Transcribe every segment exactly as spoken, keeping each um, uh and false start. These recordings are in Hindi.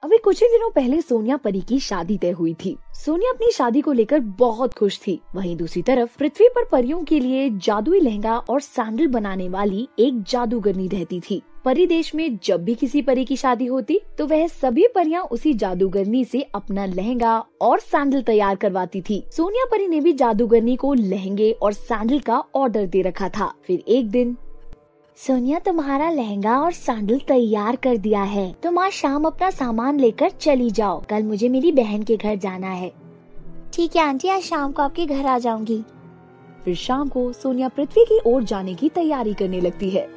अभी कुछ ही दिनों पहले सोनिया परी की शादी तय हुई थी। सोनिया अपनी शादी को लेकर बहुत खुश थी। वहीं दूसरी तरफ पृथ्वी पर परियों के लिए जादुई लहंगा और सैंडल बनाने वाली एक जादूगरनी रहती थी। परी देश में जब भी किसी परी की शादी होती तो वह सभी परियां उसी जादूगरनी से अपना लहंगा और सैंडल तैयार करवाती थी। सोनिया परी ने भी जादूगरनी को लहंगे और सैंडल का ऑर्डर दे रखा था। फिर एक दिन, सोनिया तुम्हारा लहंगा और सैंडल तैयार कर दिया है, तुम आज शाम अपना सामान लेकर चली जाओ, कल मुझे मेरी बहन के घर जाना है। ठीक है आंटी, आज शाम को आपके घर आ जाऊंगी। फिर शाम को सोनिया पृथ्वी की ओर जाने की तैयारी करने लगती है।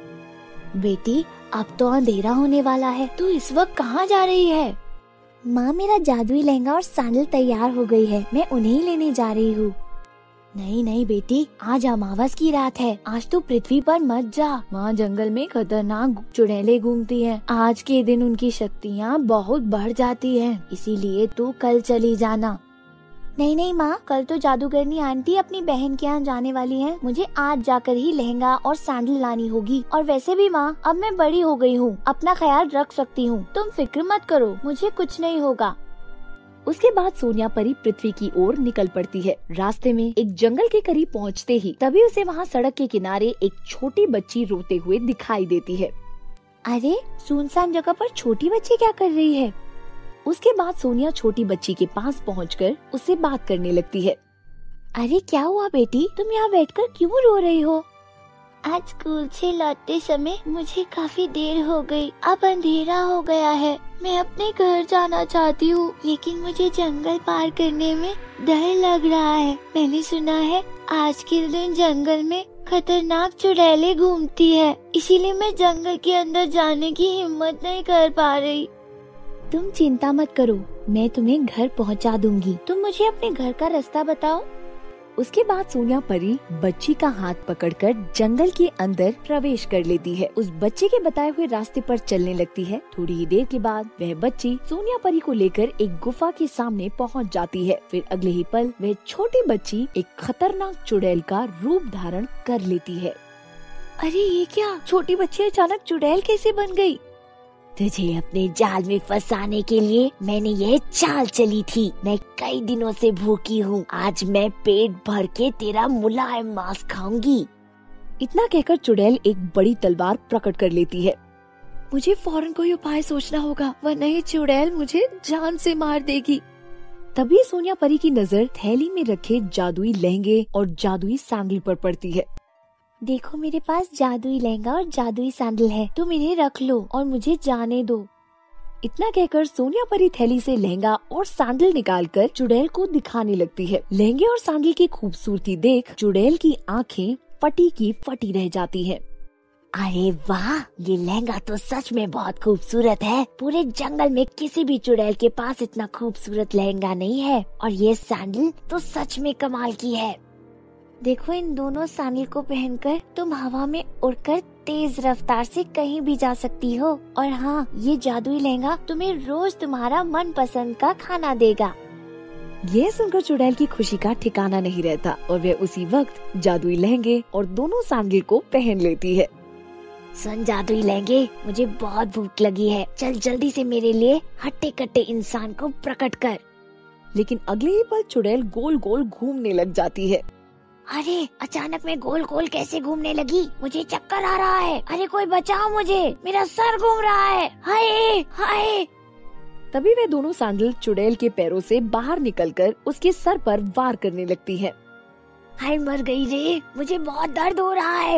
बेटी अब तो अंधेरा होने वाला है, तू इस वक्त कहाँ जा रही है? माँ मेरा जादुई लहंगा और सैंडल तैयार हो गई है, मैं उन्हें ही लेने जा रही हूँ। नहीं नहीं बेटी, आज अमावस की रात है, आज तो पृथ्वी पर मत जा, वहाँ जंगल में खतरनाक चुड़ैलें घूमती हैं। आज के दिन उनकी शक्तियाँ बहुत बढ़ जाती हैं, इसीलिए तू कल चली जाना। नहीं नहीं माँ, कल तो जादूगरनी आंटी अपनी बहन के यहाँ जाने वाली हैं, मुझे आज जाकर ही लहंगा और सैंडल लानी होगी। और वैसे भी माँ, अब मैं बड़ी हो गई हूँ, अपना ख्याल रख सकती हूँ, तुम फिक्र मत करो, मुझे कुछ नहीं होगा। उसके बाद सोनिया परी पृथ्वी की ओर निकल पड़ती है। रास्ते में एक जंगल के करीब पहुँचते ही तभी उसे वहाँ सड़क के किनारे एक छोटी बच्ची रोते हुए दिखाई देती है। अरे सुनसान जगह पर छोटी बच्ची क्या कर रही है? उसके बाद सोनिया छोटी बच्ची के पास पहुंचकर उससे बात करने लगती है। अरे क्या हुआ बेटी, तुम यहाँ बैठकर क्यों रो रही हो? आज स्कूल से लौटते समय मुझे काफी देर हो गई, अब अंधेरा हो गया है, मैं अपने घर जाना चाहती हूँ, लेकिन मुझे जंगल पार करने में डर लग रहा है। मैंने सुना है आज के दिन जंगल में खतरनाक चुड़ैलें घूमती है, इसीलिए मैं जंगल के अंदर जाने की हिम्मत नहीं कर पा रही। तुम चिंता मत करो, मैं तुम्हें घर पहुंचा दूंगी, तुम मुझे अपने घर का रास्ता बताओ। उसके बाद सोनिया परी बच्ची का हाथ पकड़कर जंगल के अंदर प्रवेश कर लेती है। उस बच्चे के बताए हुए रास्ते पर चलने लगती है। थोड़ी ही देर के बाद वह बच्ची सोनिया परी को लेकर एक गुफा के सामने पहुंच जाती है। फिर अगले ही पल वह छोटी बच्ची एक खतरनाक चुड़ैल का रूप धारण कर लेती है। अरे ये क्या, छोटी बच्ची अचानक चुड़ैल कैसे बन गई? तुझे अपने जाल में फंसाने के लिए मैंने यह चाल चली थी। मैं कई दिनों से भूखी हूँ, आज मैं पेट भर के तेरा मुलायम मांस खाऊंगी। इतना कहकर चुड़ैल एक बड़ी तलवार प्रकट कर लेती है। मुझे फौरन कोई उपाय सोचना होगा, वरना ये चुड़ैल मुझे जान से मार देगी। तभी सोनिया परी की नजर थैली में रखे जादुई लहंगे और जादुई सैंडल पर पड़ती है। देखो मेरे पास जादुई लहंगा और जादुई सैंडल है, तुम इन्हें रख लो और मुझे जाने दो। इतना कहकर सोनिया परी थैली से लहंगा और सैंडल निकालकर चुड़ैल को दिखाने लगती है। लहंगे और सैंडल की खूबसूरती देख चुड़ैल की आंखें फटी की फटी रह जाती हैं। अरे वाह, ये लहंगा तो सच में बहुत खूबसूरत है, पूरे जंगल में किसी भी चुड़ैल के पास इतना खूबसूरत लहंगा नहीं है, और ये सैंडल तो सच में कमाल की है। देखो इन दोनों सैंडल को पहनकर तुम हवा में उड़कर तेज रफ्तार से कहीं भी जा सकती हो, और हाँ, ये जादुई लहंगा तुम्हें रोज तुम्हारा मनपसंद का खाना देगा। यह सुनकर चुड़ैल की खुशी का ठिकाना नहीं रहता और वह उसी वक्त जादुई लहंगे और दोनों सैंडल को पहन लेती है। सुन जादुई लहंगे, मुझे बहुत भूख लगी है, चल जल्दी से मेरे लिए हट्टे कट्टे इंसान को प्रकट कर। लेकिन अगले ही पल चुड़ैल गोल गोल घूमने लग जाती है। अरे अचानक मैं गोल गोल कैसे घूमने लगी, मुझे चक्कर आ रहा है, अरे कोई बचाओ मुझे, मेरा सर घूम रहा है, हाय हाय। तभी वे दोनों सैंडल चुड़ैल के पैरों से बाहर निकलकर उसके सर पर वार करने लगती है। हाय मर गई रे, मुझे बहुत दर्द हो रहा है।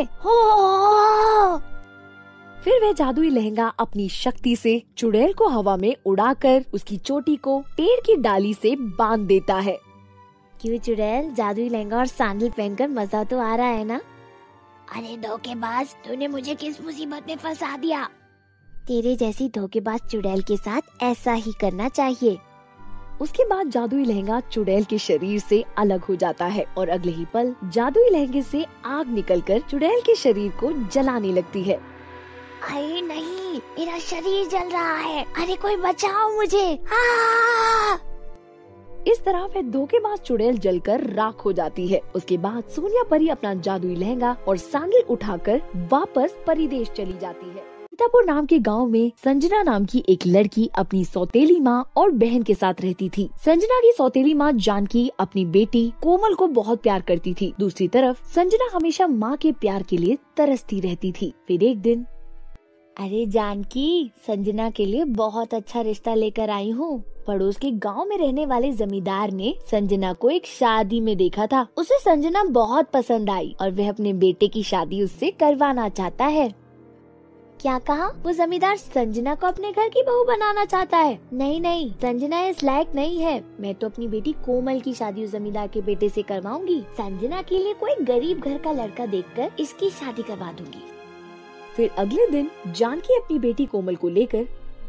हो फिर वह जादुई लहंगा अपनी शक्ति से चुड़ैल को हवा में उड़ाकर उसकी चोटी को पेड़ की डाली से बांध देता है। क्यों चुड़ैल, जादुई लहंगा और सैंडल पहनकर मजा तो आ रहा है ना? अरे धोखेबाज, तूने मुझे किस मुसीबत में फंसा दिया? तेरे जैसी धोखेबाज चुड़ैल के साथ ऐसा ही करना चाहिए। उसके बाद जादुई लहंगा चुड़ैल के शरीर से अलग हो जाता है और अगले ही पल जादुई लहंगे से आग निकलकर चुड़ैल के शरीर को जलाने लगती है। अरे नहीं, मेरा शरीर जल रहा है, अरे कोई बचाओ मुझे। आ! इस तरह वह धोखेबाज चुड़ैल जलकर राख हो जाती है। उसके बाद सोनिया परी अपना जादुई लहंगा और सैंडल उठाकर वापस परिदेश चली जाती है। सीतापुर नाम के गांव में संजना नाम की एक लड़की अपनी सौतेली माँ और बहन के साथ रहती थी। संजना की सौतेली माँ जानकी अपनी बेटी कोमल को बहुत प्यार करती थी। दूसरी तरफ संजना हमेशा माँ के प्यार के लिए तरसती रहती थी। फिर एक दिन, अरे जानकी, संजना के लिए बहुत अच्छा रिश्ता लेकर आई हूँ। पड़ोस के गांव में रहने वाले जमींदार ने संजना को एक शादी में देखा था। उसे संजना बहुत पसंद आई और वह अपने बेटे की शादी उससे करवाना चाहता है। क्या कहा? वो जमींदार संजना को अपने घर की बहू बनाना चाहता है? नहीं नहीं, संजना इस लायक नहीं है। मैं तो अपनी बेटी कोमल की शादी उस जमींदार के बेटे से करवाऊंगी। संजना के लिए कोई गरीब घर का लड़का देखकर इसकी शादी करवा दूंगी। फिर अगले दिन जानकी अपनी बेटी कोमल को लेकर,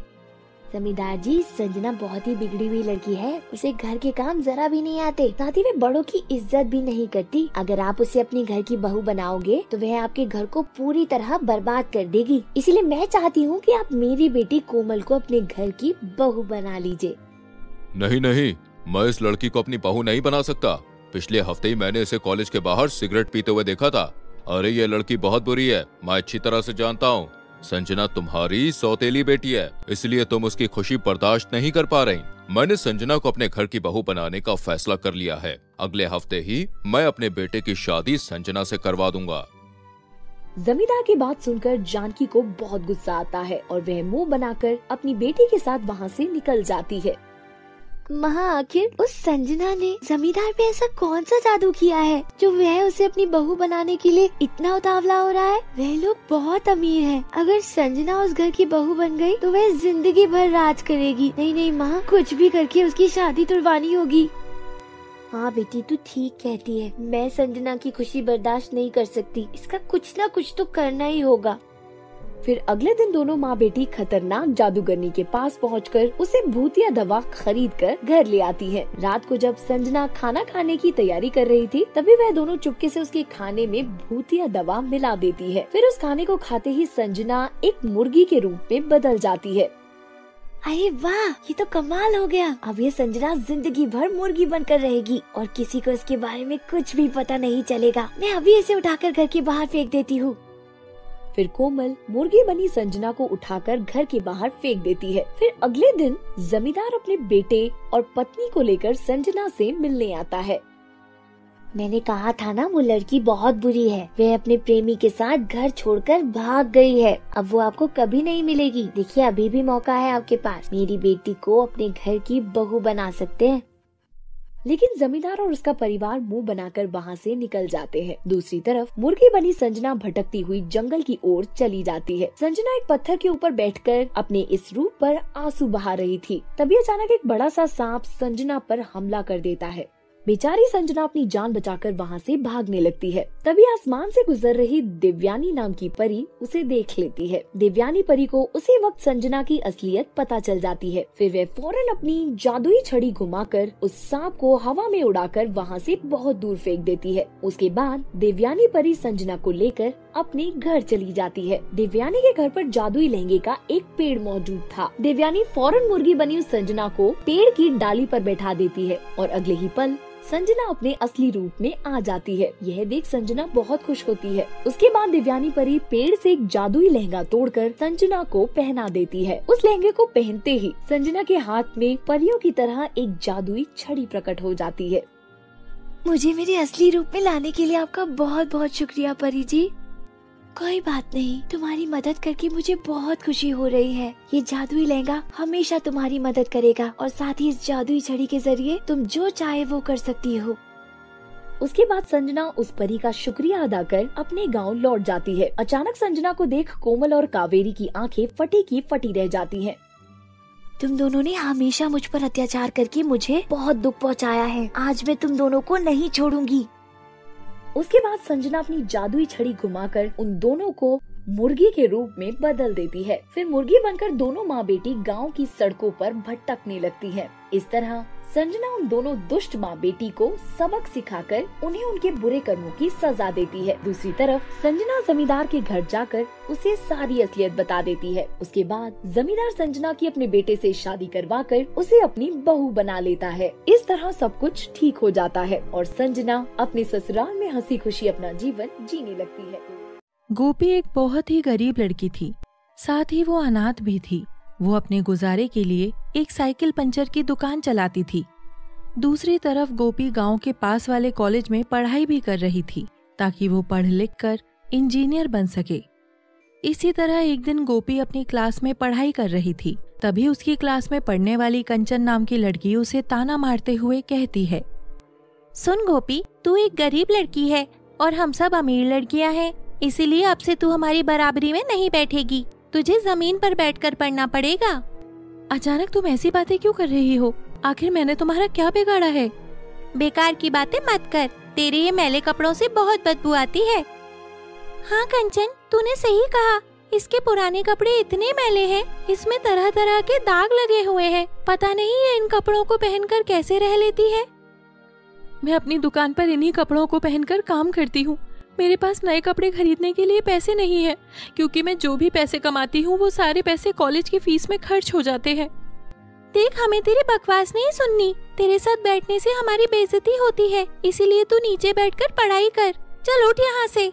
जमींदार जी, संजना बहुत ही बिगड़ी हुई लड़की है। उसे घर के काम जरा भी नहीं आते, साथ ही वे बड़ों की इज्जत भी नहीं करती। अगर आप उसे अपने घर की बहू बनाओगे तो वह आपके घर को पूरी तरह बर्बाद कर देगी। इसीलिए मैं चाहती हूँ कि आप मेरी बेटी कोमल को अपने घर की बहू बना लीजिए। नहीं नहीं, मैं इस लड़की को अपनी बहू नहीं बना सकता। पिछले हफ्ते ही मैंने इसे कॉलेज के बाहर सिगरेट पीते हुए देखा था। अरे ये लड़की बहुत बुरी है, मैं अच्छी तरह से जानता हूँ। संजना तुम्हारी सौतेली बेटी है, इसलिए तुम उसकी खुशी बर्दाश्त नहीं कर पा रही। मैंने संजना को अपने घर की बहू बनाने का फैसला कर लिया है। अगले हफ्ते ही मैं अपने बेटे की शादी संजना से करवा दूंगा। जमींदार की बात सुनकर जानकी को बहुत गुस्सा आता है और वह मुंह बनाकर अपनी बेटी के साथ वहाँ से निकल जाती है। माँ, आखिर उस संजना ने जमींदार पे ऐसा कौन सा जादू किया है जो वह उसे अपनी बहू बनाने के लिए इतना उतावला हो रहा है? वह लोग बहुत अमीर हैं। अगर संजना उस घर की बहू बन गई तो वह जिंदगी भर राज करेगी। नहीं नहीं माँ, कुछ भी करके उसकी शादी तुड़वानी होगी। हाँ बेटी, तू ठीक कहती है। मैं संजना की खुशी बर्दाश्त नहीं कर सकती। इसका कुछ न कुछ तो करना ही होगा। फिर अगले दिन दोनों माँ बेटी खतरनाक जादूगरनी के पास पहुंचकर उसे भूतिया दवा खरीद कर घर ले आती है। रात को जब संजना खाना खाने की तैयारी कर रही थी, तभी वह दोनों चुपके से उसके खाने में भूतिया दवा मिला देती है। फिर उस खाने को खाते ही संजना एक मुर्गी के रूप में बदल जाती है। अरे वाह, ये तो कमाल हो गया। अब ये संजना जिंदगी भर मुर्गी बनकर रहेगी और किसी को इसके बारे में कुछ भी पता नहीं चलेगा। मैं अभी इसे उठाकर घर के बाहर फेंक देती हूँ। फिर कोमल मुर्गी बनी संजना को उठाकर घर के बाहर फेंक देती है। फिर अगले दिन जमींदार अपने बेटे और पत्नी को लेकर संजना से मिलने आता है। मैंने कहा था ना, वो लड़की बहुत बुरी है। वह अपने प्रेमी के साथ घर छोड़कर भाग गई है। अब वो आपको कभी नहीं मिलेगी। देखिए, अभी भी मौका है आपके पास। मेरी बेटी को अपने घर की बहू बना सकते हैं। लेकिन जमींदार और उसका परिवार मुंह बनाकर वहाँ से निकल जाते हैं। दूसरी तरफ मुर्गी बनी संजना भटकती हुई जंगल की ओर चली जाती है। संजना एक पत्थर के ऊपर बैठकर अपने इस रूप पर आंसू बहा रही थी। तभी अचानक एक बड़ा सा सांप संजना पर हमला कर देता है। बेचारी संजना अपनी जान बचाकर वहाँ से भागने लगती है। तभी आसमान से गुजर रही दिव्यानी नाम की परी उसे देख लेती है। दिव्यानी परी को उसी वक्त संजना की असलियत पता चल जाती है। फिर वह फौरन अपनी जादुई छड़ी घुमाकर उस सांप को हवा में उड़ाकर वहाँ से बहुत दूर फेंक देती है। उसके बाद दिव्यानी परी संजना को लेकर अपने घर चली जाती है। दिव्यानी के घर पर जादुई लहंगे का एक पेड़ मौजूद था। दिव्यानी फौरन मुर्गी बनी उस संजना को पेड़ की डाली पर बैठा देती है और अगले ही पल संजना अपने असली रूप में आ जाती है। यह देख संजना बहुत खुश होती है। उसके बाद दिव्यानी परी पेड़ से एक जादुई लहंगा तोड़कर संजना को पहना देती है। उस लहंगे को पहनते ही संजना के हाथ में परियों की तरह एक जादुई छड़ी प्रकट हो जाती है। मुझे मेरे असली रूप में लाने के लिए आपका बहुत बहुत शुक्रिया परी जी। कोई बात नहीं, तुम्हारी मदद करके मुझे बहुत खुशी हो रही है। ये जादुई लहंगा हमेशा तुम्हारी मदद करेगा और साथ ही इस जादुई छड़ी के जरिए तुम जो चाहे वो कर सकती हो। उसके बाद संजना उस परी का शुक्रिया अदा कर अपने गांव लौट जाती है। अचानक संजना को देख कोमल और कावेरी की आंखें फटी की फटी रह जाती हैं। तुम दोनों ने हमेशा मुझ पर अत्याचार करके मुझे बहुत दुख पहुंचाया है। आज मैं तुम दोनों को नहीं छोड़ूंगी। उसके बाद संजना अपनी जादुई छड़ी घुमाकर उन दोनों को मुर्गी के रूप में बदल देती है। फिर मुर्गी बनकर दोनों माँ बेटी गांव की सड़कों पर भटकने लगती है। इस तरह संजना उन दोनों दुष्ट माँ बेटी को सबक सिखाकर उन्हें उनके बुरे कर्मों की सजा देती है। दूसरी तरफ संजना जमींदार के घर जाकर उसे सारी असलियत बता देती है। उसके बाद जमींदार संजना की अपने बेटे से शादी करवाकर उसे अपनी बहू बना लेता है। इस तरह सब कुछ ठीक हो जाता है और संजना अपने ससुराल में हंसी खुशी अपना जीवन जीने लगती है। गोपी एक बहुत ही गरीब लड़की थी। साथ ही वो अनाथ भी थी। वो अपने गुजारे के लिए एक साइकिल पंचर की दुकान चलाती थी। दूसरी तरफ गोपी गांव के पास वाले कॉलेज में पढ़ाई भी कर रही थी ताकि वो पढ़ लिख कर इंजीनियर बन सके। इसी तरह एक दिन गोपी अपनी क्लास में पढ़ाई कर रही थी। तभी उसकी क्लास में पढ़ने वाली कंचन नाम की लड़की उसे ताना मारते हुए कहती है, सुन गोपी, तू एक गरीब लड़की है और हम सब अमीर लड़कियां हैं, इसीलिए अब से तू हमारी बराबरी में नहीं बैठेगी। तुझे जमीन पर बैठकर पढ़ना पड़ेगा। अचानक तुम ऐसी बातें क्यों कर रही हो? आखिर मैंने तुम्हारा क्या बिगाड़ा है? बेकार की बातें मत कर, तेरे ये मैले कपड़ों से बहुत बदबू आती है। हाँ कंचन, तूने सही कहा, इसके पुराने कपड़े इतने मैले हैं, इसमें तरह तरह के दाग लगे हुए हैं। पता नहीं ये इन कपड़ों को पहनकर कैसे रह लेती है। मैं अपनी दुकान पर इन्हीं कपड़ों को पहनकर काम करती हूँ। मेरे पास नए कपड़े खरीदने के लिए पैसे नहीं है, क्योंकि मैं जो भी पैसे कमाती हूँ वो सारे पैसे कॉलेज की फीस में खर्च हो जाते हैं। देख, हमें तेरी बकवास नहीं सुननी। तेरे साथ बैठने से हमारी बेइज्जती होती है, इसीलिए तू नीचे बैठकर पढ़ाई कर। चल उठ यहाँ से।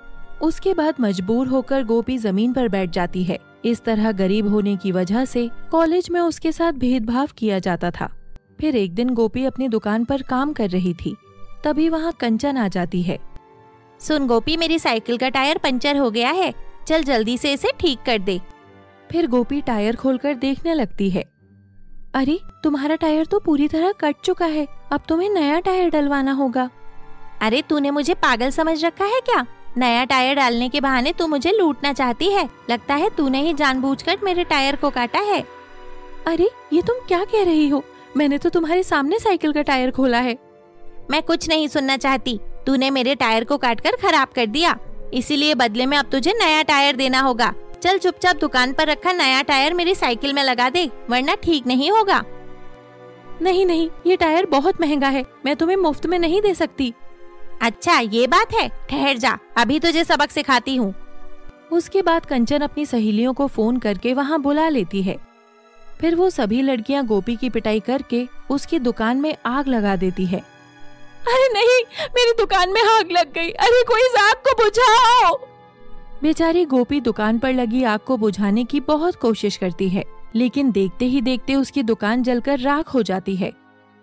उसके बाद मजबूर होकर गोपी जमीन पर बैठ जाती है। इस तरह गरीब होने की वजह से कॉलेज में उसके साथ भेदभाव किया जाता था। फिर एक दिन गोपी अपनी दुकान पर काम कर रही थी, तभी वहाँ कंचन आ जाती है। सुन गोपी, मेरी साइकिल का टायर पंचर हो गया है, चल जल्दी से इसे ठीक कर दे। फिर गोपी टायर खोलकर देखने लगती है। अरे, तुम्हारा टायर तो पूरी तरह कट चुका है, अब तुम्हें नया टायर डलवाना होगा। अरे तूने मुझे पागल समझ रखा है क्या? नया टायर डालने के बहाने तू मुझे लूटना चाहती है। लगता है तूने ही जानबूझकर मेरे टायर को काटा है। अरे ये तुम क्या कह रही हो? मैंने तो तुम्हारे सामने साइकिल का टायर खोला है। मैं कुछ नहीं सुनना चाहती। तूने मेरे टायर को काटकर खराब कर दिया, इसीलिए बदले में अब तुझे नया टायर देना होगा। चल चुपचाप दुकान पर रखा नया टायर मेरी साइकिल में लगा दे, वरना ठीक नहीं होगा। नहीं नहीं, ये टायर बहुत महंगा है, मैं तुम्हें मुफ्त में नहीं दे सकती। अच्छा ये बात है, ठहर जा, अभी तुझे सबक सिखाती हूँ। उसके बाद कंचन अपनी सहेलियों को फोन करके वहाँ बुला लेती है। फिर वो सभी लड़कियाँ गोपी की पिटाई करके उसकी दुकान में आग लगा देती है। अरे नहीं, मेरी दुकान में आग लग गई। अरे कोई इस आग को बुझाओ। बेचारी गोपी दुकान पर लगी आग को बुझाने की बहुत कोशिश करती है, लेकिन देखते ही देखते उसकी दुकान जलकर राख हो जाती है।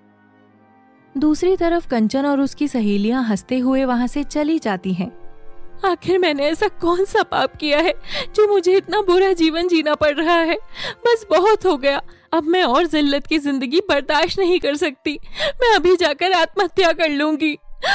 दूसरी तरफ कंचन और उसकी सहेलियां हंसते हुए वहां से चली जाती हैं। आखिर मैंने ऐसा कौन सा पाप किया है जो मुझे इतना बुरा जीवन जीना पड़ रहा है? बस बहुत हो गया, अब मैं और जिल्लत की जिंदगी बर्दाश्त नहीं कर सकती। मैं अभी जाकर आत्महत्या कर लूंगी।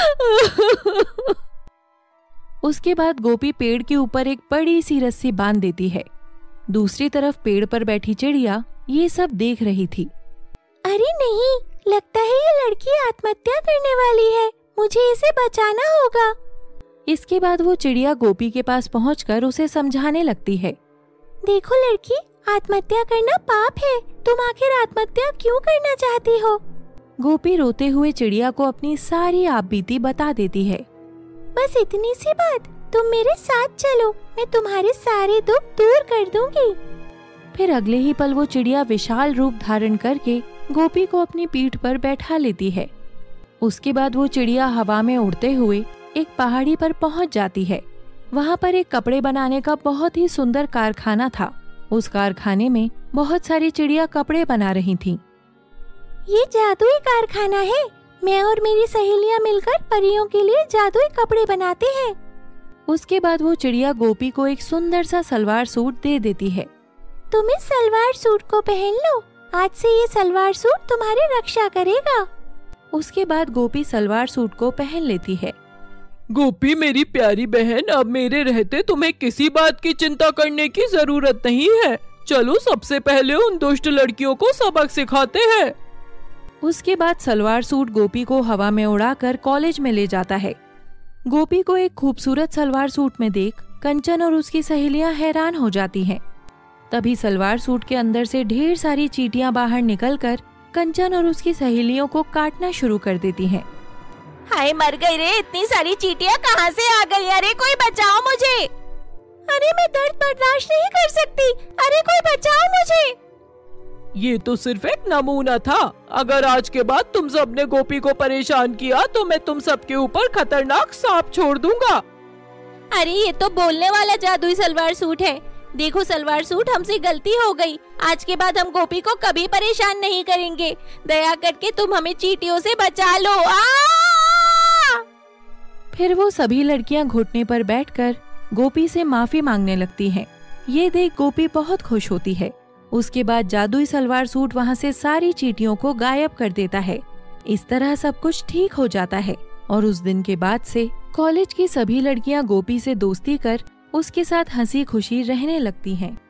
उसके बाद गोपी पेड़ के ऊपर एक बड़ी सी रस्सी बांध देती है। दूसरी तरफ पेड़ पर बैठी चिड़िया ये सब देख रही थी। अरे नहीं, लगता है ये लड़की आत्महत्या करने वाली है, मुझे इसे बचाना होगा। इसके बाद वो चिड़िया गोपी के पास पहुंचकर उसे समझाने लगती है। देखो लड़की, आत्महत्या करना पाप है, तुम आखिर आत्महत्या क्यों करना चाहती हो? गोपी रोते हुए चिड़िया को अपनी सारी आपबीती बता देती है। बस इतनी सी बात, तुम मेरे साथ चलो, मैं तुम्हारे सारे दुख दूर कर दूंगी। फिर अगले ही पल वो चिड़िया विशाल रूप धारण करके गोपी को अपनी पीठ पर बैठा लेती है। उसके बाद वो चिड़िया हवा में उड़ते हुए एक पहाड़ी पर पहुंच जाती है। वहाँ पर एक कपड़े बनाने का बहुत ही सुंदर कारखाना था। उस कारखाने में बहुत सारी चिड़िया कपड़े बना रही थीं। ये जादुई कारखाना है, मैं और मेरी सहेलियां मिलकर परियों के लिए जादुई कपड़े बनाते हैं। उसके बाद वो चिड़िया गोपी को एक सुंदर सा सलवार सूट दे देती है। तुम इस सलवार सूट को पहन लो, आज से ये सलवार सूट तुम्हारी रक्षा करेगा। उसके बाद गोपी सलवार सूट को पहन लेती है। गोपी मेरी प्यारी बहन, अब मेरे रहते तुम्हें किसी बात की चिंता करने की जरूरत नहीं है। चलो सबसे पहले उन दुष्ट लड़कियों को सबक सिखाते हैं। उसके बाद सलवार सूट गोपी को हवा में उड़ाकर कॉलेज में ले जाता है। गोपी को एक खूबसूरत सलवार सूट में देख कंचन और उसकी सहेलियां हैरान हो जाती हैं। तभी सलवार सूट के अंदर से ढेर सारी चींटियां बाहर निकलकर कंचन और उसकी सहेलियों को काटना शुरू कर देती हैं। हाय मर गई रे, इतनी सारी चींटियां कहाँ से आ गई? अरे कोई बचाओ मुझे। अरे मैं दर्द बर्दाश्त नहीं कर सकती, अरे कोई बचाओ मुझे। ये तो सिर्फ एक नमूना था, अगर आज के बाद तुम सब ने गोपी को परेशान किया तो मैं तुम सबके ऊपर खतरनाक सांप छोड़ दूंगा। अरे ये तो बोलने वाला जादुई सलवार सूट है, देखो सलवार सूट, हमसे गलती हो गई। आज के बाद हम गोपी को कभी परेशान नहीं करेंगे। दया करके तुम हमें चींटियों से बचा लो। आ! फिर वो सभी लड़कियां घुटने पर बैठकर गोपी से माफी मांगने लगती हैं। ये देख गोपी बहुत खुश होती है। उसके बाद जादुई सलवार सूट वहाँ से सारी चींटियों को गायब कर देता है। इस तरह सब कुछ ठीक हो जाता है और उस दिन के बाद से कॉलेज की सभी लड़कियां गोपी से दोस्ती कर उसके साथ हंसी खुशी रहने लगती हैं।